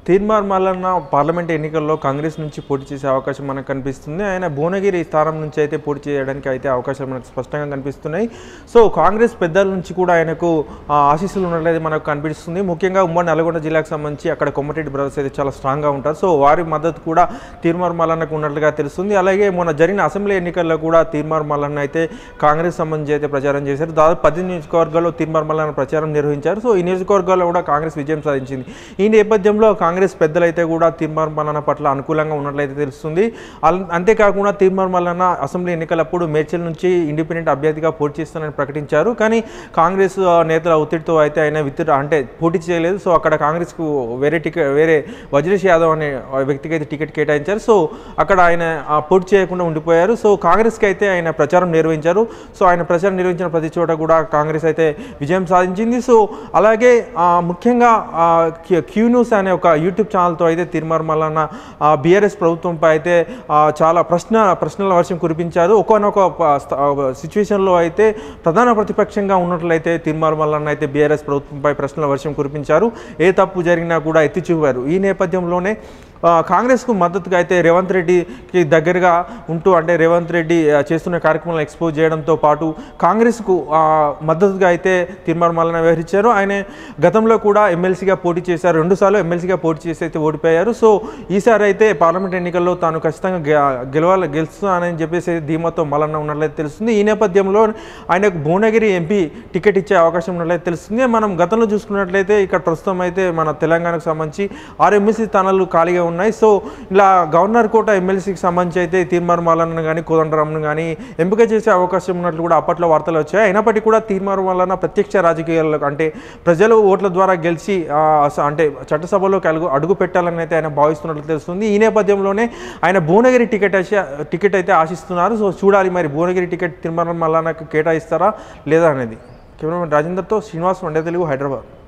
Teenmar Mallanna parliament ఎన్నికల్లో కాంగ్రెస్ నుంచి పోటీ చేసే అవకాశం మనకు కనిపిస్తుంది. ఆయన భువనగిరి స్థానం నుంచి అయితే పోటీ చేయడానికి అయితే అవకాశాలు మనకు స్పష్టంగా కనిపిస్తున్నాయి. సో కాంగ్రెస్ పెద్దల నుంచి కూడా ఆయనకు ఆశీస్సులు ఉన్నట్లయితే మనకు కనిపిస్తుంది. ముఖ్యంగా ఉమ్మడి నల్గొండ జిల్లాకు సంబంధించి అక్కడ కొమ్మటిరెడ్డి బ్రదర్స్ అయితే చాలా స్ట్రాంగ్గా ఉంటారు. సో వారి మద్దతు కూడా తీర్మార్ మల్లన్నకు ఉన్నట్లుగా తెలుస్తుంది. అలాగే మొన్న జరిగిన అసెంబ్లీ ఎన్నికల్లో కూడా తీర్మార్ మల్లన్న అయితే కాంగ్రెస్ సంబంధించి అయితే ప్రచారం చేశారు. దాదాపు 10 నియోజకవర్గాల్లో తీర్మార్ మల్లన్న ప్రచారం నిర్వహించారు. సో ఈ నియోజకవర్గాల్లో కూడా కాంగ్రెస్ విజయం సాధించింది. ఈ నేపథ్యంలో కాంగ్రెస్ పెద్దలైతే కూడా తీర్మార్ మల్లన్న పట్ల అనుకూలంగా ఉన్నట్లయితే తెలుస్తుంది. అంతేకాకుండా తీర్మార్ మల్లన్న అసెంబ్లీ ఎన్నికలప్పుడు మేడ్చల్ నుంచి ఇండిపెండెంట్ అభ్యర్థిగా పోటీ చేస్తానని ప్రకటించారు. కానీ కాంగ్రెస్ నేతల ఒత్తిడితో అయితే ఆయన పోటీ చేయలేదు. సో అక్కడ కాంగ్రెస్కు వేరే వజ్రేష్ యాదవ్ అనే వ్యక్తికి అయితే టికెట్ కేటాయించారు. సో అక్కడ ఆయన పోటీ చేయకుండా ఉండిపోయారు. సో కాంగ్రెస్కి అయితే ఆయన ప్రచారం నిర్వహించారు. సో ఆయన ప్రచారం నిర్వహించిన ప్రతి చోట కూడా కాంగ్రెస్ అయితే విజయం సాధించింది. సో అలాగే ముఖ్యంగా క్యూ న్యూస్ అనే ఒక యూట్యూబ్ ఛానల్తో అయితే తీర్మార్ మల్లన్న బీఆర్ఎస్ ప్రభుత్వంపై అయితే చాలా ప్రశ్నల వర్షం కురిపించారు. ఒకనొక సిచ్యువేషన్లో అయితే ప్రధాన ప్రతిపక్షంగా ఉన్నట్లయితే తీర్మార్ మల్లన్న అయితే బీఆర్ఎస్ ప్రభుత్వంపై ప్రశ్నల వర్షం కురిపించారు. ఏ తప్పు జరిగినా కూడా ఎత్తి చూపారు. ఈ నేపథ్యంలోనే కాంగ్రెస్కు మద్దతుగా అయితే రేవంత్ రెడ్డికి దగ్గరగా ఉంటూ అంటే రేవంత్ రెడ్డి చేస్తున్న కార్యక్రమాలను ఎక్స్పోజ్ చేయడంతో పాటు కాంగ్రెస్కు మద్దతుగా అయితే తీర్మార్ మల్లన్న వ్యవహరించారు. ఆయన గతంలో కూడా ఎమ్మెల్సీగా పోటీ చేశారు. 2 సార్లు ఎమ్మెల్సీగా పోటీ చేసి అయితే ఓడిపోయారు. సో ఈసారి అయితే పార్లమెంట్ ఎన్నికల్లో తాను ఖచ్చితంగా గెలుస్తానని చెప్పేసి ధీమాతో మల్లన్న ఉన్నట్లయితే తెలుస్తుంది. ఈ నేపథ్యంలో ఆయనకు భువనగిరి ఎంపీ టికెట్ ఇచ్చే అవకాశం ఉన్నట్లయితే తెలుస్తుంది. మనం గతంలో చూసుకున్నట్లయితే ఇక్కడ ప్రస్తుతం అయితే మన తెలంగాణకు సంబంధించి 6 ఎమ్మెల్సీ స్థానాలు ఖాళీగా ఉన్నాయి. సో ఇలా గవర్నర్ కోట ఎమ్మెల్సీకి సంబంధించి అయితే తీర్మార్ మల్లన్న కానీ కోదండరామ్ను కానీ ఎంపిక చేసే అవకాశం ఉన్నట్లు కూడా అప్పట్లో వార్తలు వచ్చాయి. అయినప్పటికీ కూడా తీర్మార్ మల్లన్న ప్రత్యక్ష రాజకీయాల్లో అంటే ప్రజలు ఓట్ల ద్వారా గెలిచి అంటే చట్టసభలోకి అడుగు పెట్టాలని అయితే ఆయన భావిస్తున్నట్లు తెలుస్తుంది. ఈ నేపథ్యంలోనే ఆయన భువనగిరి టికెట్ అయితే ఆశిస్తున్నారు. సో చూడాలి మరి భువనగిరి టికెట్ తీర్మార్ మల్లన్నకు కేటాయిస్తారా లేదా అనేది. కెమెరామెన్ రాజేందర్తో శ్రీనివాస్, వండే తెలుగు, హైదరాబాద్.